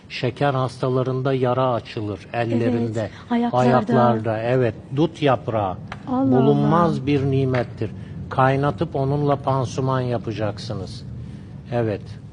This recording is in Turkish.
Şeker hastalarında yara açılır ellerinde, Evet, ayaklarda. ayaklarda. Evet, dut yaprağı Allah bulunmaz Allah. bir nimettir. Kaynatıp onunla pansuman yapacaksınız. Evet.